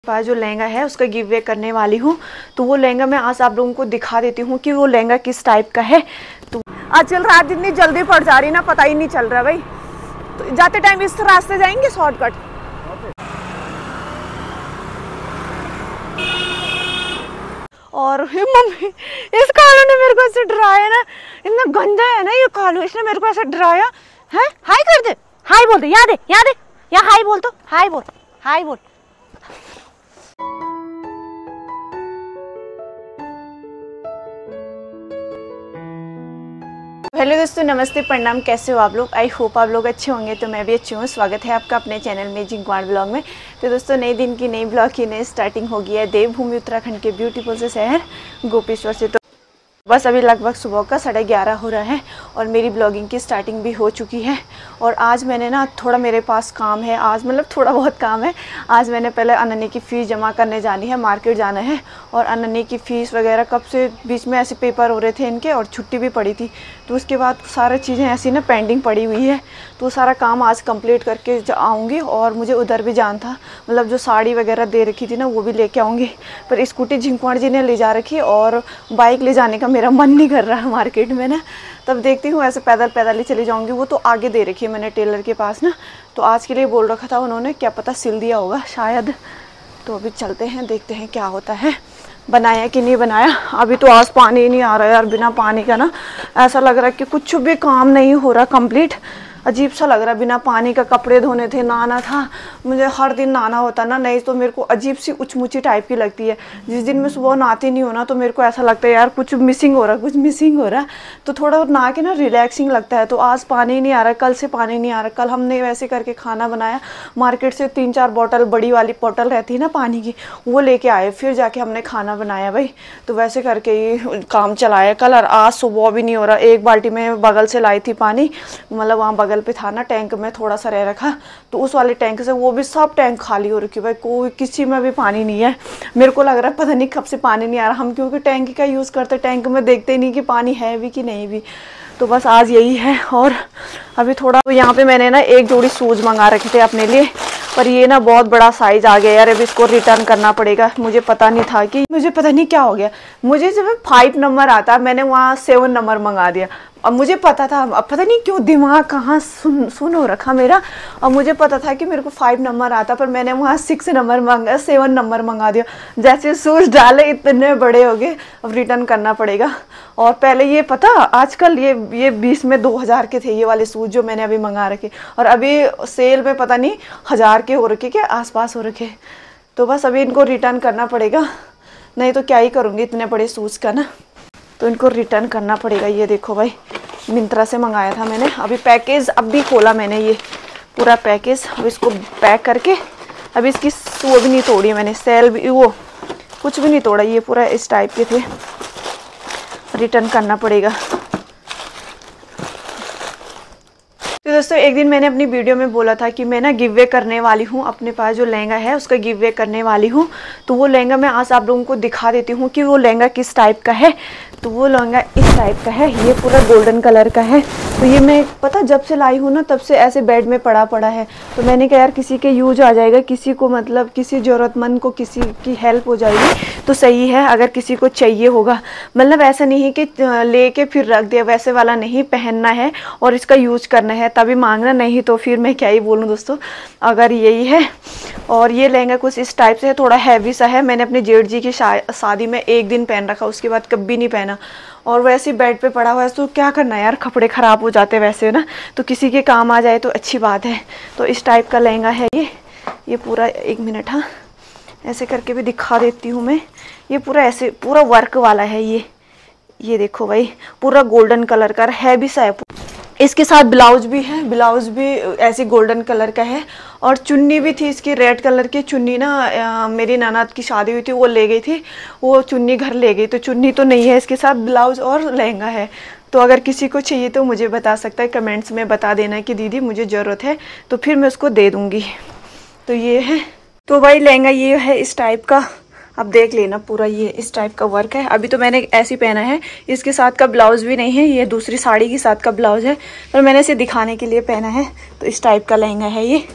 पास जो लहंगा है उसका गिव वे करने वाली हूँ। तो वो लहंगा मैं आज आप लोगों को दिखा देती हूँ कि वो लहंगा किस टाइप का है। तो आजकल रात इतनी जल्दी पड़ जा रही ना, पता ही नहीं चल रहा भाई। तो जाते टाइम इस रास्ते जाएंगे शॉर्टकट। और मम्मी इस कालू ने मेरे को ऐसे डराया ना, इतना गंदा है ना ये कालू, इसने मेरे को ऐसे डराया है। हाय कर दे, हाय बोल दे, याद है या हाय बोल, तो हाय बोल, हाय बोल। हेलो दोस्तों, नमस्ते, प्रणाम, कैसे हो आप लोग। आई होप आप लोग अच्छे होंगे। तो मैं भी अच्छी हूँ। स्वागत है आपका अपने चैनल में जिंकवाड़ ब्लॉग में। तो दोस्तों, नए दिन की नई ब्लॉग की नई स्टार्टिंग हो गई है देवभूमि उत्तराखंड के ब्यूटीफुल से शहर गोपेश्वर से। तो बस अभी लगभग सुबह का 11:30 हो रहा है और मेरी ब्लॉगिंग की स्टार्टिंग भी हो चुकी है। और आज मैंने ना थोड़ा, मेरे पास काम है आज, मतलब थोड़ा बहुत काम है। आज मैंने पहले अनन्या की फ़ीस जमा करने जानी है, मार्केट जाना है। और अनन्या की फ़ीस वगैरह कब से बीच में ऐसे पेपर हो रहे थे इनके, और छुट्टी भी पड़ी थी। तो उसके बाद सारी चीज़ें ऐसी ना पेंडिंग पड़ी हुई है। तो सारा काम आज कंप्लीट करके आऊँगी। और मुझे उधर भी जाना था, मतलब जो साड़ी वगैरह दे रखी थी ना वो भी लेके आऊँगी। पर स्कूटी जिंकवाड़ जी ने ले जा रखी और बाइक ले जाने का मेरा मन नहीं कर रहा है मार्केट में ना। तब देखती हूँ, ऐसे पैदल ही चली जाऊँगी। वो तो आगे दे रखी है मैंने टेलर के पास ना। तो आज के लिए बोल रखा था उन्होंने, क्या पता सिल दिया होगा शायद। तो अभी चलते हैं, देखते हैं क्या होता है, बनाया कि नहीं बनाया। अभी तो आज पानी ही नहीं आ रहा है यार। बिना पानी का ना ऐसा लग रहा है कि कुछ भी काम नहीं हो रहा कंप्लीट। अजीब सा लग रहा है बिना पानी का। कपड़े धोने थे, नहाना था, मुझे हर दिन नहाना होता ना, नहीं तो मेरे को अजीब सी उचमुची टाइप की लगती है। जिस दिन मैं सुबह नहाती नहीं हूँ ना तो मेरे को ऐसा लगता है यार कुछ मिसिंग हो रहा है। तो थोड़ा नहा के ना रिलैक्सिंग लगता है। तो आज पानी नहीं आ रहा, कल से पानी नहीं आ रहा। कल हमने वैसे करके खाना बनाया, मार्केट से 3-4 बॉटल, बड़ी वाली बॉटल रहती है ना पानी की, वो लेके आए, फिर जाके हमने खाना बनाया भाई। तो वैसे करके ही काम चलाया कल। और आज सुबह भी नहीं हो रहा। एक बाल्टी में बगल से लाई थी पानी, मतलब वहाँ बगल पे था ना टैंक में थोड़ा सा रह रखा, तो उस वाले टैंक से, वो भी सब टैंक खाली हो रखी भाई। कोई किसी में भी पानी नहीं है। मेरे को लग रहा है पता नहीं कब से पानी नहीं आ रहा। हम क्योंकि टैंक का यूज़ करते, टैंक में देखते ही नहीं कि पानी है भी कि नहीं भी। तो बस आज यही है। और अभी थोड़ा तो यहाँ पे मैंने ना एक जोड़ी शूज़ मंगा रखे थे अपने लिए, पर ये ना बहुत बड़ा साइज़ आ गया यार। अभी इसको रिटर्न करना पड़ेगा। मुझे पता नहीं था कि, मुझे पता नहीं क्या हो गया, मुझे जब 5 नंबर आता मैंने वहाँ 7 नंबर मंगा दिया। अब मुझे पता था, अब पता नहीं क्यों दिमाग कहाँ सुन हो रखा मेरा। और मुझे पता था कि मेरे को 5 नंबर आता, पर मैंने वहाँ 6 नंबर मंगा, 7 नंबर मंगा दिया। जैसे शूज़ डाले इतने बड़े हो गए। अब रिटर्न करना पड़ेगा। और पहले ये पता, आजकल ये 20 में 2000 के थे ये वाले शूज़ जो मैंने अभी मंगा रखे। और अभी सेल में पता नहीं 1000 के हो रखे, क्या आसपास हो रखे। तो बस अभी इनको रिटर्न करना पड़ेगा, नहीं तो क्या ही करूँगी इतने बड़े शूज़ का ना। तो इनको रिटर्न करना पड़ेगा। ये देखो भाई, मिंत्रा से मंगाया था मैंने। अभी पैकेज अभी खोला मैंने, ये पूरा पैकेज। अब इसको पैक करके, अभी इसकी वो भी नहीं तोड़ी मैंने, सेल भी, वो कुछ भी नहीं तोड़ा। ये पूरा इस टाइप के थे। रिटर्न करना पड़ेगा। तो दोस्तों, एक दिन मैंने अपनी वीडियो में बोला था कि मैं ना गिव वे करने वाली हूँ। अपने पास जो लहंगा है उसका गिव वे करने वाली हूँ। तो वो लहंगा मैं आज आप लोगों को दिखा देती हूँ कि वो लहंगा किस टाइप का है। तो वो लहंगा इस टाइप का है, ये पूरा गोल्डन कलर का है। तो ये मैं पता जब से लाई हूँ ना तब से ऐसे बेड में पड़ा है। तो मैंने कहा यार किसी के यूज आ जाएगा, किसी को, मतलब किसी ज़रूरतमंद को किसी की हेल्प हो जाएगी तो सही है। अगर किसी को चाहिए होगा, मतलब ऐसा नहीं है कि लेके फिर रख दिया, वैसे वाला नहीं, पहनना है और इसका यूज करना है तभी मांगना, नहीं तो फिर मैं क्या ही बोलूँ दोस्तों। अगर यही है। और ये लहंगा कुछ इस टाइप से है, थोड़ा हैवी सा है। मैंने अपने जेठ जी की शादी में एक दिन पहन रखा, उसके बाद कभी नहीं पहना। और वैसे बेड पे पड़ा हुआ है तो क्या करना यार, कपड़े ख़राब हो जाते हैं वैसे ना, तो किसी के काम आ जाए तो अच्छी बात है। तो इस टाइप का लहंगा है ये पूरा। 1 मिनट, हाँ ऐसे करके भी दिखा देती हूँ मैं। ये पूरा ऐसे पूरा वर्क वाला है ये देखो भाई, पूरा गोल्डन कलर का है भी सा है। इसके साथ ब्लाउज भी है, ब्लाउज भी ऐसे गोल्डन कलर का है। और चुन्नी भी थी इसकी रेड कलर की चुन्नी ना, मेरी ननद की शादी हुई थी वो ले गई थी, वो चुन्नी घर ले गई। तो चुन्नी तो नहीं है इसके साथ, ब्लाउज और लहंगा है। तो अगर किसी को चाहिए तो मुझे बता सकता है, कमेंट्स में बता देना कि दीदी मुझे ज़रूरत है, तो फिर मैं उसको दे दूँगी। तो ये है। तो भाई लहंगा ये है इस टाइप का। अब देख लेना, पूरा ये इस टाइप का वर्क है। अभी तो मैंने ऐसे पहना है, इसके साथ का ब्लाउज भी नहीं है, ये दूसरी साड़ी के साथ का ब्लाउज है, पर मैंने इसे दिखाने के लिए पहना है। तो इस टाइप का लहंगा है ये।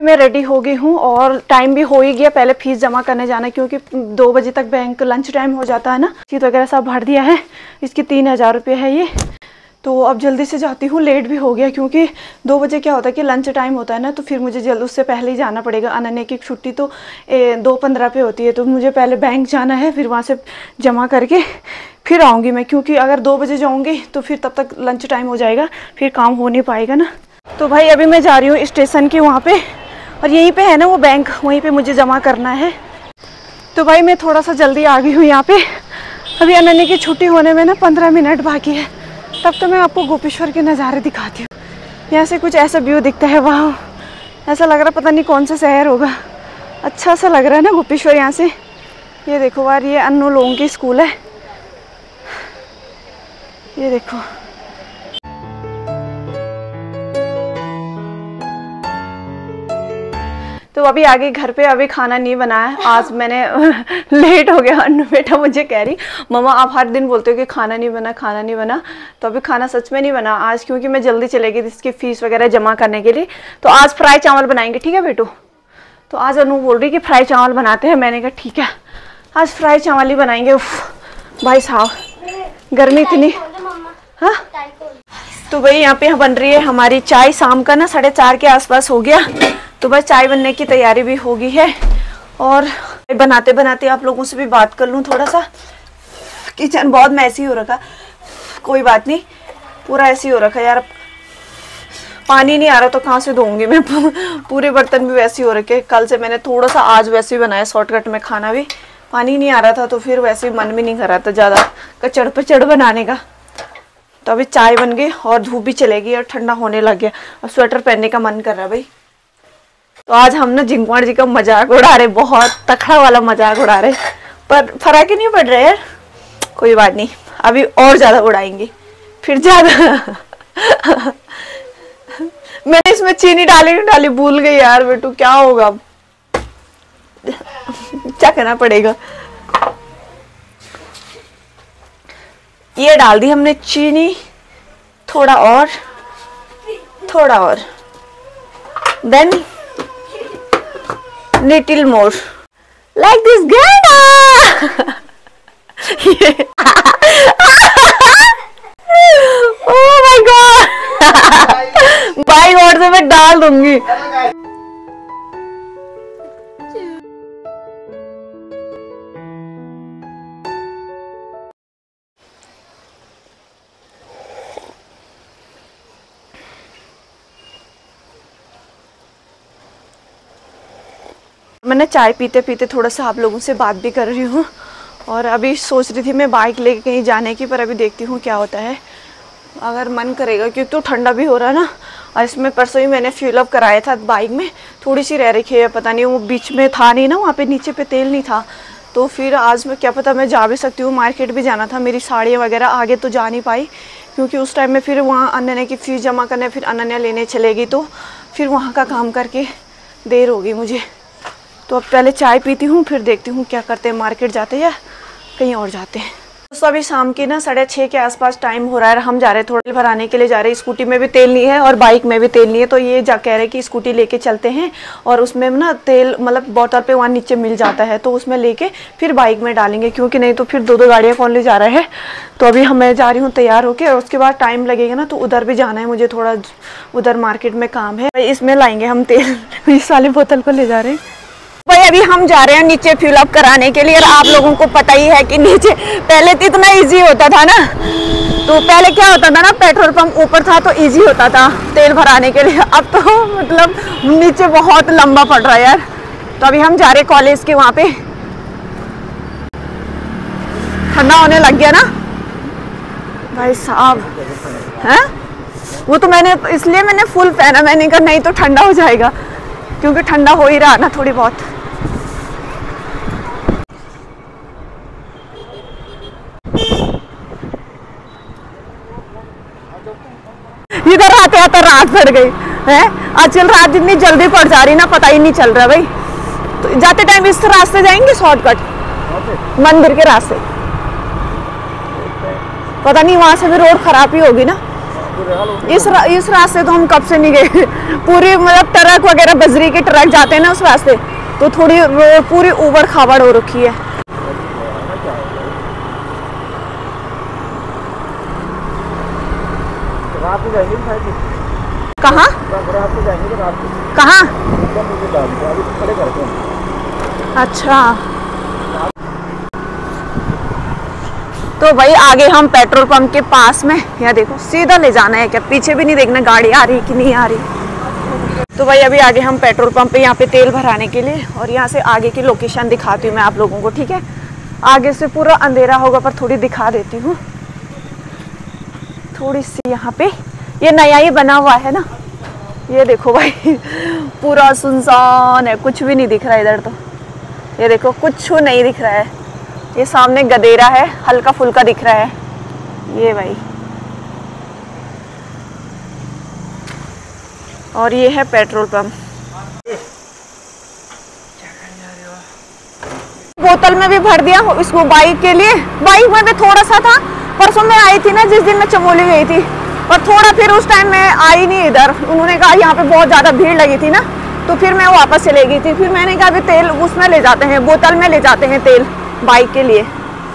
मैं रेडी हो गई हूँ और टाइम भी हो ही गया, पहले फीस जमा करने जाना है क्योंकि 2 बजे तक बैंक लंच टाइम हो जाता है ना। चीज वगैरह सब भर दिया है, इसकी 3000 रुपये है ये। तो अब जल्दी से जाती हूँ, लेट भी हो गया क्योंकि 2 बजे क्या होता है कि लंच टाइम होता है ना, तो फिर मुझे जल्द उससे पहले ही जाना पड़ेगा। अनन्या की छुट्टी तो 2:15 पे होती है, तो मुझे पहले बैंक जाना है, फिर वहाँ से जमा करके फिर आऊँगी मैं, क्योंकि अगर 2 बजे जाऊँगी तो फिर तब तक लंच टाइम हो जाएगा, फिर काम हो नहीं पाएगा ना। तो भाई अभी मैं जा रही हूँ स्टेशन के वहाँ पे, और यहीं पे है ना वो बैंक, वहीं पे मुझे जमा करना है। तो भाई मैं थोड़ा सा जल्दी आ गई हूँ यहाँ पे। अभी अनन्या की छुट्टी होने में ना 15 मिनट बाकी है, तब तो मैं आपको गोपेश्वर के नज़ारे दिखाती हूँ। यहाँ से कुछ ऐसा व्यू दिखता है, वाह, ऐसा लग रहा पता नहीं कौन सा शहर होगा, अच्छा सा लग रहा है ना गोपेश्वर यहाँ से। ये देखो यार, ये अन्नू लोगों की स्कूल है, ये देखो। तो अभी आगे घर पे अभी खाना नहीं बनाया, आज मैंने लेट हो गया। अन्नू बेटा मुझे कह रही, मम्मा आप हर दिन बोलते हो कि खाना नहीं बना, खाना नहीं बना, तो अभी खाना सच में नहीं बना आज, क्योंकि मैं जल्दी चली गई इसकी फीस वगैरह जमा करने के लिए। तो आज फ्राई चावल बनाएंगे, ठीक है बेटू। तो आज अन्नू बोल रही कि फ्राई चावल बनाते हैं, मैंने कहा ठीक है आज फ्राई चावल ही बनाएंगे। भाई साहब गर्मी इतनी। हाँ तो भाई यहाँ पे बन रही है हमारी चाय, शाम का ना 4:30 के आसपास हो गया, तो बस चाय बनने की तैयारी भी हो गई है। और बनाते बनाते आप लोगों से भी बात कर लूँ थोड़ा सा। किचन बहुत मैसी हो रखा, कोई बात नहीं, पूरा ऐसी हो रखा यार, पानी नहीं आ रहा तो कहाँ से धोऊंगी मैं, पूरे बर्तन भी वैसे हो रखे। कल से मैंने थोड़ा सा आज वैसे ही बनाया शॉर्टकट में खाना भी, पानी नहीं आ रहा था तो फिर वैसे ही मन भी नहीं कर रहा था ज़्यादा कचड़ पचड़ बनाने का। तो अभी चाय बन गई और धूप भी चलेगी और ठंडा होने लग गया, अब स्वेटर पहनने का मन कर रहा है भाई। तो आज हम ना जिंकवाड़ जी का मजाक उड़ा रहे, बहुत तखड़ा वाला मजाक उड़ा रहे, पर फर्क ही नहीं पड़ रहा यार, कोई बात नहीं, अभी और ज़्यादा उड़ाएंगे फिर ज़्यादा। मैंने इसमें चीनी डाली नहीं डाली, भूल गई यार बेटू, क्या होगा अब, क्या करना पड़ेगा। ये डाल दी हमने चीनी, थोड़ा और, थोड़ा और, then little more like this गाना। ओह माय गॉड, बाई और से मैं डाल दूंगी। मैंने चाय पीते पीते थोड़ा सा आप लोगों से बात भी कर रही हूँ, और अभी सोच रही थी मैं बाइक लेके कहीं जाने की, पर अभी देखती हूँ क्या होता है, अगर मन करेगा, क्योंकि तो ठंडा भी हो रहा है ना। और इसमें परसों ही मैंने फ्यूल अप कराया था बाइक में, थोड़ी सी रह रखी है, पता नहीं वो बीच में था नहीं ना, वहाँ पे नीचे पे तेल नहीं था, तो फिर आज मैं क्या पता मैं जा भी सकती हूँ। मार्केट भी जाना था, मेरी साड़ियाँ वगैरह आगे तो जा नहीं पाई क्योंकि उस टाइम में फिर वहाँ अनन्या की फीस जमा करने, फिर अनन्या लेने चलेगी, तो फिर वहाँ का काम करके देर होगी मुझे। तो अब पहले चाय पीती हूँ, फिर देखती हूँ क्या करते हैं, मार्केट जाते हैं या कहीं और जाते हैं। तो अभी शाम के ना 6:30 के आसपास टाइम हो रहा है, हम जा रहे हैं थोड़ा तेल भराने के लिए जा रहे हैं। स्कूटी में भी तेल नहीं है और बाइक में भी तेल नहीं है, तो ये कह रहे हैं कि स्कूटी लेके चलते हैं, और उसमें ना तेल मतलब बोतल पे वहाँ नीचे मिल जाता है, तो उसमें लेके फिर बाइक में डालेंगे, क्योंकि नहीं तो फिर 2-2 गाड़ियाँ कौन ले जा रहा है। तो अभी मैं जा रही हूँ तैयार होके, और उसके बाद टाइम लगेगा ना, तो उधर भी जाना है मुझे, थोड़ा उधर मार्केट में काम है, इसमें लाएंगे हम तेल। इस वाली बोतल को ले जा रहे हैं भाई। अभी हम जा रहे हैं नीचे फ्यूल अप कराने के लिए, और आप लोगों को पता ही है कि नीचे पहले तो इतना इजी होता था ना, तो पहले क्या होता था ना, पेट्रोल पंप ऊपर था तो इजी होता था तेल भराने के लिए, अब तो मतलब नीचे बहुत लंबा पड़ रहा है यार। तो अभी हम जा रहे हैं कॉलेज के वहाँ पे, ठंडा होने लग गया ना भाई साहब, है वो तो मैंने इसलिए मैंने फुल पहना, मैंने कहा नहीं तो ठंडा हो जाएगा, क्योंकि ठंडा हो ही रहा ना थोड़ी बहुत। इधर आते आते रात पड़ गई है, आजकल रात जितनी जल्दी पड़ जा रही ना, पता ही नहीं चल रहा भाई। तो जाते टाइम इस रास्ते जाएंगे शॉर्टकट मंदिर के रास्ते, पता नहीं वहां से भी रोड खराब ही होगी ना, इस रास्ते तो हम कब से नहीं गए। पूरी मतलब ट्रक वगैरह बजरी के ट्रक जाते हैं ना उस रास्ते, तो थोड़ी रोड पूरी उबड़ खाबड़ हो रखी है। कहाँ कहाँ? अच्छा, तो भाई आगे हम पेट्रोल पंप के पास में, यहाँ देखो सीधा ले जाना है क्या, पीछे भी नहीं देखना गाड़ी आ रही कि नहीं आ रही। तो भाई अभी आगे हम पेट्रोल पंप पे यहाँ पे तेल भराने के लिए, और यहाँ से आगे की लोकेशन दिखाती हूँ मैं आप लोगों को, ठीक है। आगे से पूरा अंधेरा होगा पर थोड़ी दिखा देती हूँ थोड़ी सी। यहाँ पे ये नया ही बना हुआ है ना, ये देखो भाई पूरा सुनसान है, कुछ भी नहीं दिख रहा इधर। तो ये देखो कुछ नहीं दिख रहा है, ये सामने गदेरा है हल्का फुल्का दिख रहा है ये भाई, और ये है पेट्रोल पंप। बोतल में भी भर दिया इसको बाइक के लिए। बाइक में भी थोड़ा सा था, परसों मैं आई थी ना जिस दिन मैं चमोली गई थी, और थोड़ा फिर उस टाइम मैं आई नहीं इधर, उन्होंने कहा यहाँ पे बहुत ज़्यादा भीड़ लगी थी ना, तो फिर मैं वापस चले गई थी। फिर मैंने कहा अभी तेल उसमें ले जाते हैं, बोतल में ले जाते हैं तेल बाइक के लिए।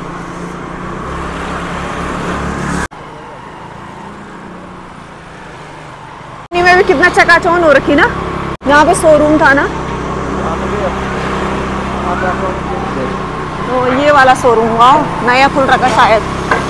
में भी कितना चकाचौंध हो रखी ना, यहाँ पे शोरूम था ना, तो ये वाला शोरूम हुआ नया खुल रखा शायद।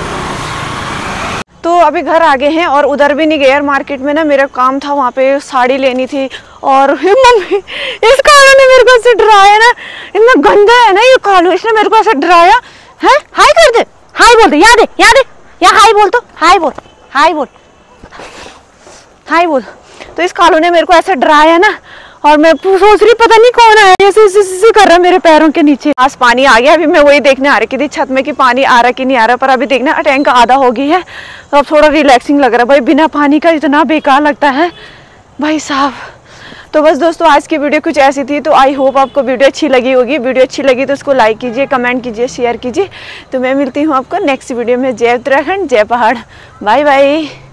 तो अभी घर आ गए हैं और उधर भी नहीं गए यार, मार्केट में ना मेरा काम था, वहाँ पे साड़ी लेनी थी। और मम्मी इस कालू ने मेरे को ऐसे डराया ना, इतना गंदा है ना ये कालू, इसने मेरे को ऐसे डराया है। हाय कर दे, हाय बोल दे, याद है या हाय बोल, तो हाय बोल, हाय बोल, हाय बोल। तो इस कालू ने मेरे को ऐसे डराया ना, और मैं सोच रही पता नहीं कौन आया ऐसे कर रहा है मेरे पैरों के नीचे। आज पानी आ गया, अभी मैं वही देखने आ रही थी छत में कि पानी आ रहा कि नहीं आ रहा, पर अभी देखना टैंक आधा हो गई है, तो अब थोड़ा रिलैक्सिंग लग रहा है भाई। बिना पानी का इतना बेकार लगता है भाई साहब। तो बस दोस्तों आज की वीडियो कुछ ऐसी थी, तो आई होप आपको वीडियो अच्छी लगी होगी। वीडियो अच्छी लगी तो उसको लाइक कीजिए, कमेंट कीजिए, शेयर कीजिए। तो मैं मिलती हूँ आपको नेक्स्ट वीडियो में। जय उत्तराखंड, जय पहाड़, बाय बाय।